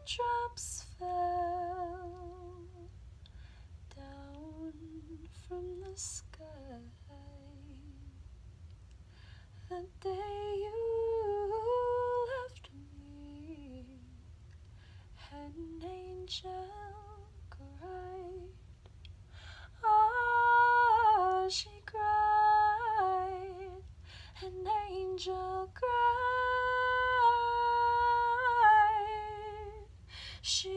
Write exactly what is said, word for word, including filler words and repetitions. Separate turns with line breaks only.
raindrops fell down from the sky the day you left me, and an angel cried. Oh, she cried, an angel cried. She